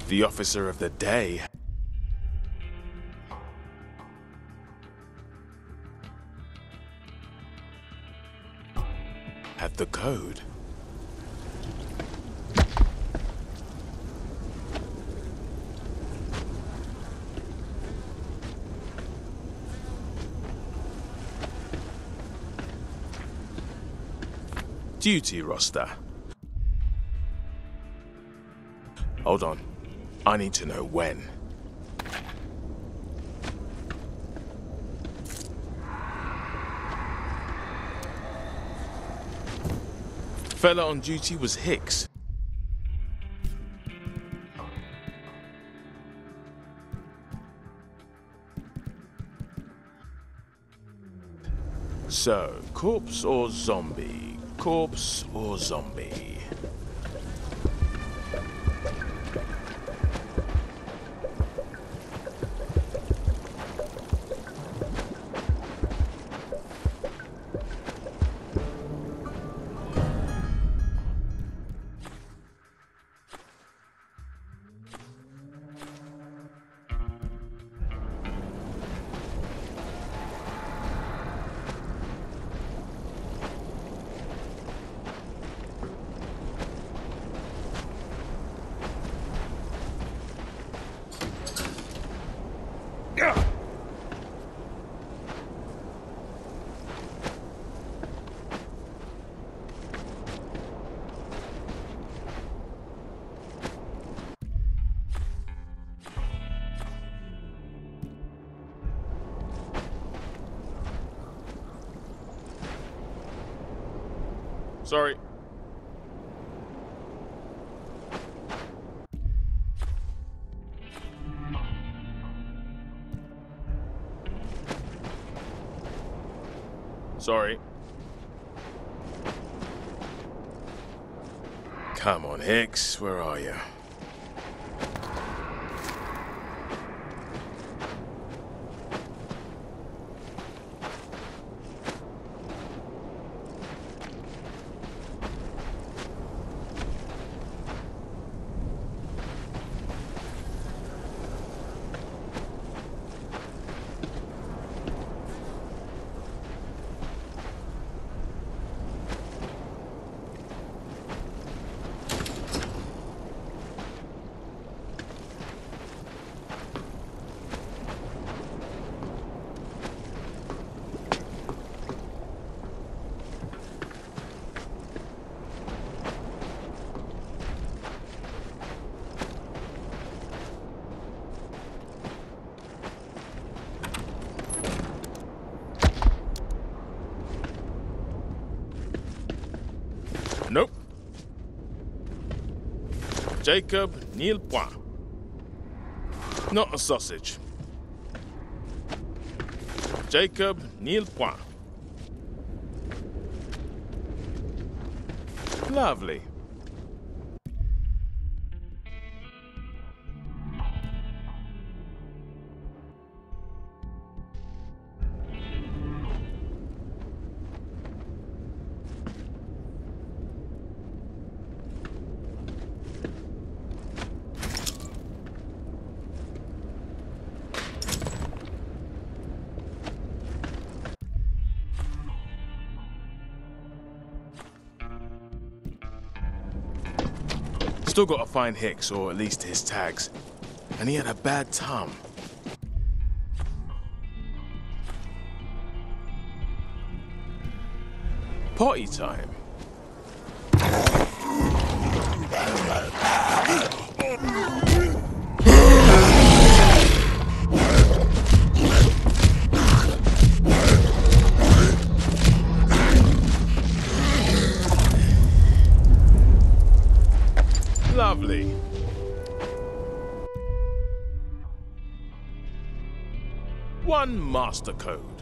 The officer of the day had the code. Duty roster. Hold on. I need to know when. Fella on duty was Hicks. So, corpse or zombie? Corpse or zombie? Sorry. Sorry. Come on, Hicks, where are you? Nope. Jacob Nilpoint. Not a sausage. Jacob Nilpoint. Lovely. Still gotta find Hicks, or at least his tags. And he had a bad tongue. Potty time. Lovely. One master code.